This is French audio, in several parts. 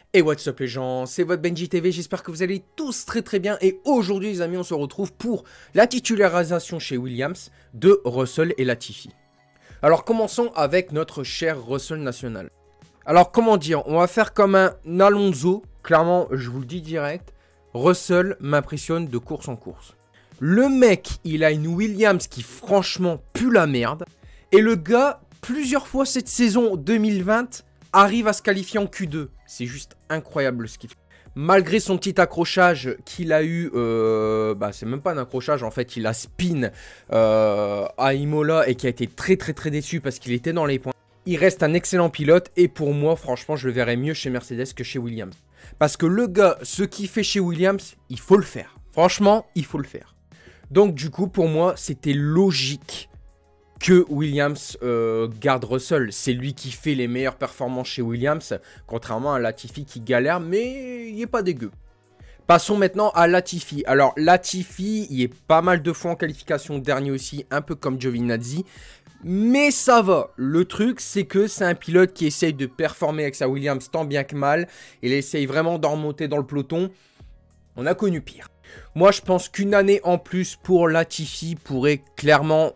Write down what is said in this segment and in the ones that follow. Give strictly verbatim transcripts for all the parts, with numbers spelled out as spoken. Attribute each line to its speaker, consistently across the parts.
Speaker 1: Et what's up les gens, c'est votre Benji T V, j'espère que vous allez tous très très bien. Et aujourd'hui les amis, on se retrouve pour la titularisation chez Williams de Russell et Latifi. Alors commençons avec notre cher Russell national. Alors comment dire, on va faire comme un Alonso, clairement je vous le dis direct, Russell m'impressionne de course en course. Le mec, il a une Williams qui franchement pue la merde. Et le gars, plusieurs fois cette saison deux mille vingt, arrive à se qualifier en Q deux. C'est juste incroyable ce qu'il fait. Malgré son petit accrochage qu'il a eu, euh, bah c'est même pas un accrochage en fait, il a spin euh, à Imola et qui a été très très très déçu parce qu'il était dans les points. Il reste un excellent pilote et pour moi franchement je le verrais mieux chez Mercedes que chez Williams. Parce que le gars, ce qu'il fait chez Williams, il faut le faire. Franchement, il faut le faire. Donc du coup pour moi c'était logique que Williams euh, garde Russell. C'est lui qui fait les meilleures performances chez Williams, contrairement à Latifi qui galère, mais il est pas dégueu. Passons maintenant à Latifi. Alors Latifi, il est pas mal de fois en qualification, dernier aussi, un peu comme Giovinazzi, mais ça va. Le truc, c'est que c'est un pilote qui essaye de performer avec sa Williams tant bien que mal. Il essaye vraiment d'en remonter dans le peloton. On a connu pire. Moi, je pense qu'une année en plus pour Latifi pourrait clairement...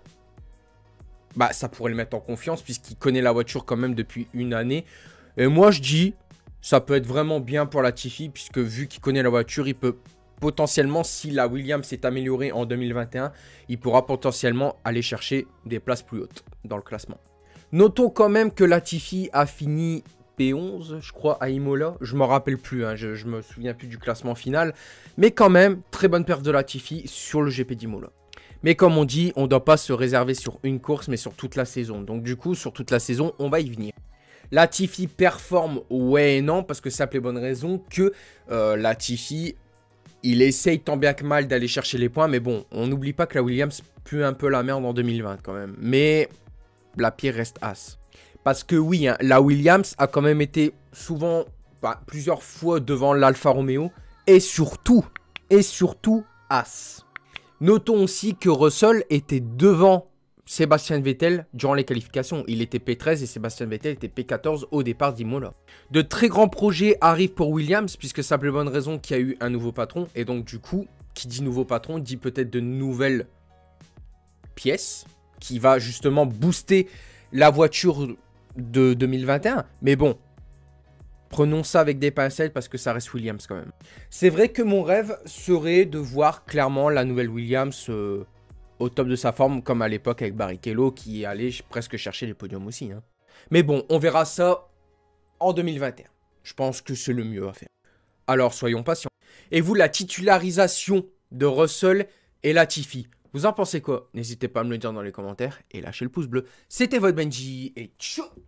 Speaker 1: Bah, ça pourrait le mettre en confiance puisqu'il connaît la voiture quand même depuis une année. Et moi, je dis, ça peut être vraiment bien pour Latifi puisque vu qu'il connaît la voiture, il peut potentiellement, si la Williams s'est améliorée en deux mille vingt et un, il pourra potentiellement aller chercher des places plus hautes dans le classement. Notons quand même que Latifi a fini P onze, je crois, à Imola. Je ne me rappelle plus, hein, je ne me souviens plus du classement final. Mais quand même, très bonne perf de Latifi sur le G P d'Imola. Mais comme on dit, on ne doit pas se réserver sur une course, mais sur toute la saison. Donc du coup, sur toute la saison, on va y venir. Latifi performe, ouais et non, parce que ça pour les bonnes raisons que euh, Latifi, il essaye tant bien que mal d'aller chercher les points. Mais bon, on n'oublie pas que la Williams pue un peu la merde en deux mille vingt quand même. Mais la pire reste as. Parce que oui, hein, la Williams a quand même été souvent, bah, plusieurs fois devant l'Alfa Romeo. Et surtout, et surtout, as. Notons aussi que Russell était devant Sébastien Vettel durant les qualifications. Il était P treize et Sébastien Vettel était P quatorze au départ d'Imola. De très grands projets arrivent pour Williams puisque ça pour les bonnes raisons qu'il y a eu un nouveau patron. Et donc du coup, qui dit nouveau patron, dit peut-être de nouvelles pièces qui va justement booster la voiture de deux mille vingt et un. Mais bon, prenons ça avec des pincettes parce que ça reste Williams quand même. C'est vrai que mon rêve serait de voir clairement la nouvelle Williams euh, au top de sa forme, comme à l'époque avec Barrichello qui allait presque chercher les podiums aussi. Hein. Mais bon, on verra ça en deux mille vingt et un. Je pense que c'est le mieux à faire. Alors soyons patients. Et vous, la titularisation de Russell et Latifi, vous en pensez quoi? N'hésitez pas à me le dire dans les commentaires et lâchez le pouce bleu. C'était votre Benji et ciao.